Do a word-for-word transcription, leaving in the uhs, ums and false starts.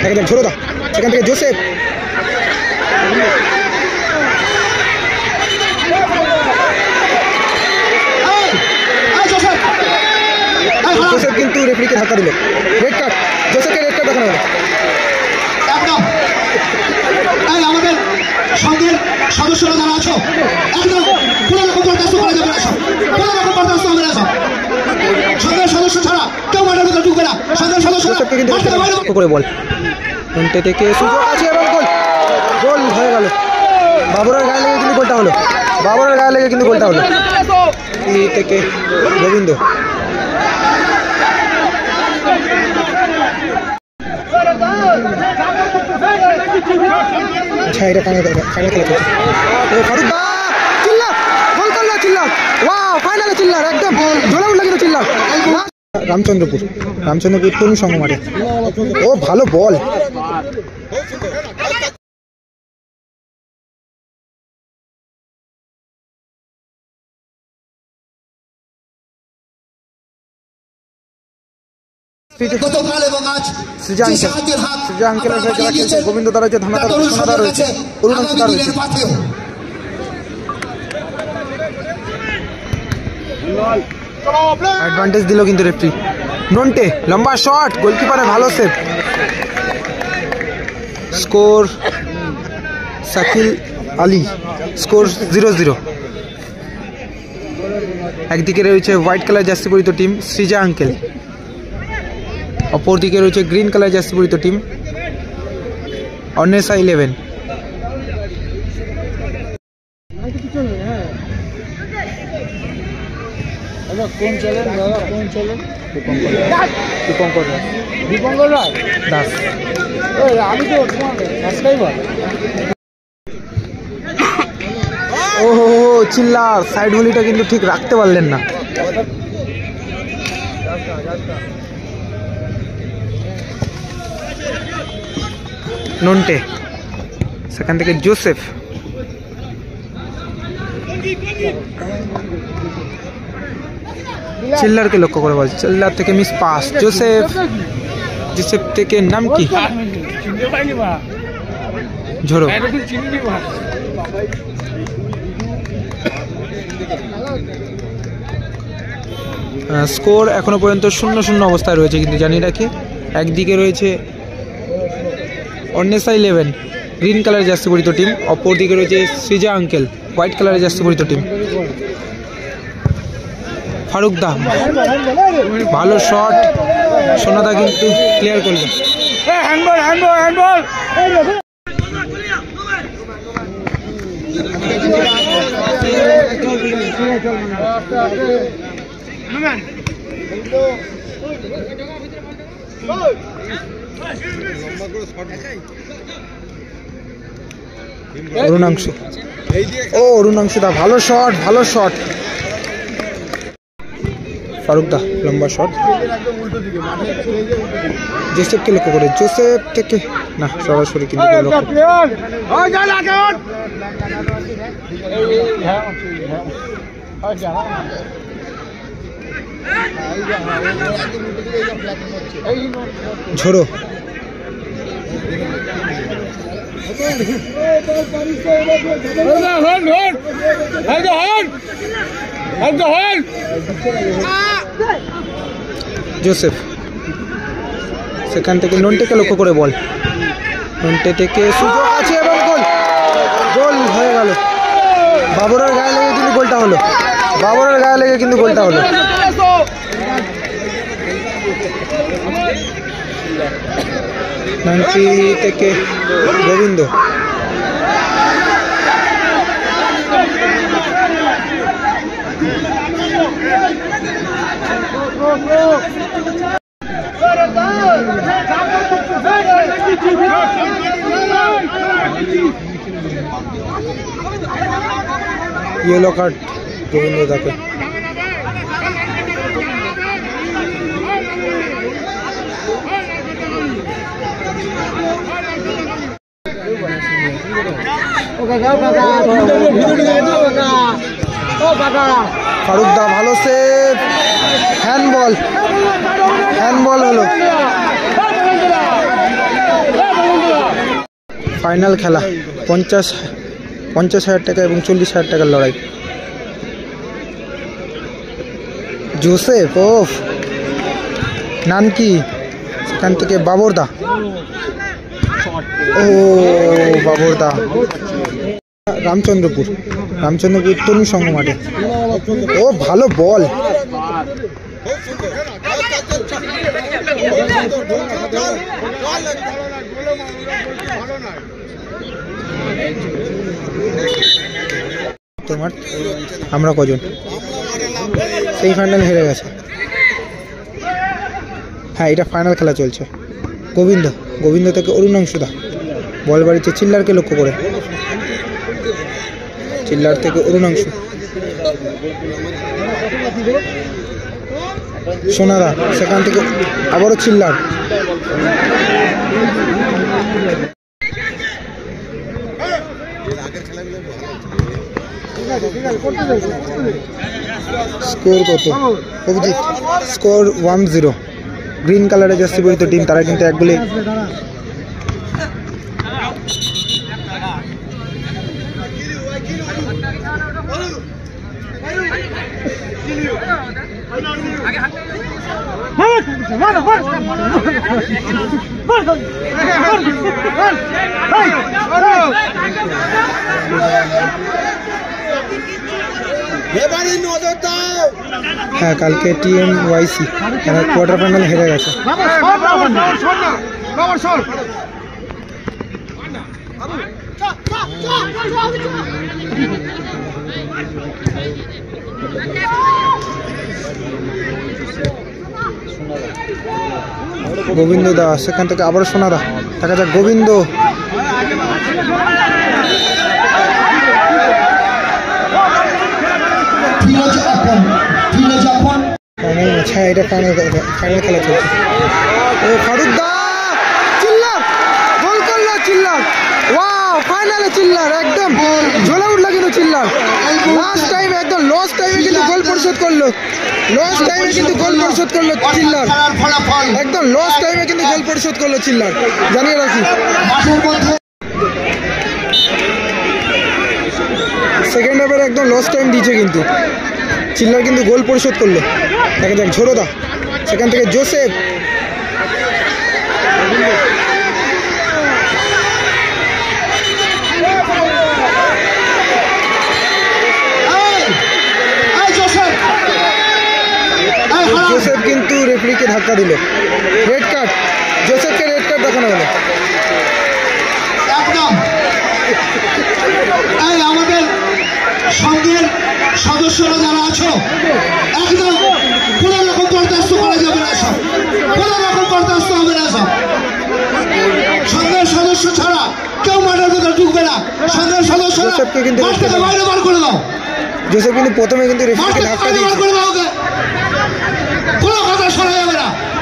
একদম ঝোড়ো দা, সেখান থেকে জোসেফ, জোসেফ কিন্তু রেফারিকে ধাক্কা দিল, রেড কার্ড, জোসেফকে রেড কার্ড দেখানো হলো। একদম আমাদের সঙ্গের সদস্যরা যারা আছো একদম কোনো রকম বরদাস্ত করা যাবে না, সব কোনো রকম বরদাস্ত হবে না, সব সঙ্গের সদস্য ছাড়া কেউ মাঠের ভিতরে ঢুকবে না। সঙ্গের সদস্য করে বল ঘন্টে থেকে সুযোগ আছে এবং গোল, গোল হয়ে গেল। বাবরের গায়ে লেগে কিন্তু গোলটা হলো, বাবরের গায়ে লেগে কিন্তু গোলটা হলো। এই থেকে গোবিন্দ, আচ্ছা এটা কানে কানে খেলা করছে ফারুক দা, চিল্লার গোল করলো, চিল্লার ওয়াও ফাইনালে চিল্লার একদম জোরে উঠলো কিন্তু চিল্লার। রামচন্দ্রপুর, রামচন্দ্রপুর তরুণ সংঘ মাঠে, ও ভালো বল, গোবিন্দ দা রয়েছে, ধামাকা সোনাদা রয়েছে, অরুণাংশু দা রয়েছে। অ্যাডভান্টেজ দিল কিন্তু রেফারি। নন্টে লম্বা শট, গোলকিপারে ভালো save. Score Shakil Ali, score zero zero. একদিকে রয়েছে হোয়াইট কালার জার্সি পরিহিত টিম সৃজা আঙ্কেল, অপরদিকে রয়েছে গ্রিন কালার জার্সি পরিহিত টিম অন্বেষা ইলেভেন। কোন চ্যানেল দাদা, কোন চ্যানেল? দীপঙ্কর দাস, দীপঙ্কর দাস, আমি তো সাবস্ক্রাইবার। ও হো হো চিল্লার সাইড গুলিটা কিন্তু ঠিক রাখতে পারলেন না। নন্টে, সেখান থেকে জোসেফ, চিল্লারকে লক্ষ্য করে বল, চিল্লার থেকে মিস পাস, জোসেফ, জোসেফ থেকে নাম কি ঝোড়ো। স্কোর এখনো পর্যন্ত শূন্য শূন্য অবস্থায় রয়েছে, কিন্তু জানিয়ে রাখি একদিকে রয়েছে Anwesha eleven green colour jersey পরিহিত টিম, অপরদিকে রয়েছে সৃজা আঙ্কেল হোয়াইট কালারের জার্সি পরিহিত টিম। ফারুক দা ভালো শট, সোনাদা কিন্তু ক্লিয়ার করলেন। অরুণাংশু, ও অরুণাংশু দা ভালো শট, ভালো শট। ফারুক দা লম্বা শট, জোসেফকে লক্ষ্য করে, জোসেফ থেকে না সরাসরি কিন্তু ঝোড়ো, জোসেফ, সেখান থেকে নন্টেকে লক্ষ্য করে বল, নন্টে থেকে সুযোগ আছে এবং গোল, গোল হয়ে গেল। বাবরের গায়ে লেগে কিন্তু গোলটা হলো, বাবরের গায়ে লেগে কিন্তু গোলটা হলো। নানকি থেকে গোবিন্দ, येलो कार्ड गोविंद दाके। ফারুক দা ভালো সেভ, হ্যান্ডবল, হ্যান্ডবল হলো। ফাইনাল খেলা, পঞ্চাশ পঞ্চাশ হাজার টাকা এবং চল্লিশ হাজার টাকার লড়াই। জোসেফ ওফ নানকি, সেখান থেকে বাবরদা, ও বাবরদা। রামচন্দ্রপুর, রামচন্দ্রপুর তরুণ সংঘ মাঠে। ও ভালো বল, তোমার আমরা কজন সেই ফাইনাল হেরে গেছে। হ্যাঁ, এটা ফাইনাল খেলা চলছে। গোবিন্দ, গোবিন্দ থেকে অরুণাংশুদা বল বাড়িতে চিল্লারকে লক্ষ্য করে, চিল্লার থেকে অরুণাংশু, সোনাদা, সেখান থেকে আবারও চিল্লার, স্কোর কত Abhijit? Score one zero. Green কালারের জার্সি পরিহিত টিম, তারা কিন্তু এক গোলে হ্যাঁ, কালকে টিএম ওয়াইসি তারা কোয়ার্টার ফাইনাল হেরে গেছে। গোবিন্দ দা, সেখান থেকে আবারও সোনাদা, দেখা যাক গোবিন্দ, হ্যাঁ এটা ফাইনাল ফাইনাল খেলা চলছে। ও ফারুক দা, চিল্লার গোল করলো, চিল্লার, ওয়াও ফাইনালে চিল্লার একদম জ্বলে উঠলো কিন্তু চিল্লার। লাস্ট টাইমে একদম লস টাইমে কিন্তু গোল পরিশোধ করলো, লস টাইমে কিন্তু গোল পরিশোধ করলো চিল্লার, একদম লস টাইমে কিন্তু গোল পরিশোধ করলো চিল্লার, জানিয়ে রাখি। সেকেন্ড হাফের একদম লস টাইম দিয়েছে কিন্তু চিল্লার, কিন্তু গোল পরিশোধ করলো। দেখা যাক ঝোড়োদা, সেখান থেকে জোসেফ, জোসেফ কিন্তু রেফারিকে ধাক্কা দিল, রেড কার্ড, জোসেফকে রেড কার্ড দেখানো হলো। একদম আমাদের সঙ্গের সদস্যরা যারা আছো, একদম কোনো রকম বরদাস্ত করা যাবে না, সব কোনো রকম বরদাস্ত হবে না, সব সঙ্গের সদস্য ছাড়া কেউ মাঠের ভেতরে ঢুকবে না। সঙ্গের সদস্যরা মাঠ থেকে বাইরে বার করে দাও। জোসেফ কিন্তু প্রথমে কিন্তু রেফারিকে ধাক্কা দিয়েছে, কোনো কথা শোনা যাবে না।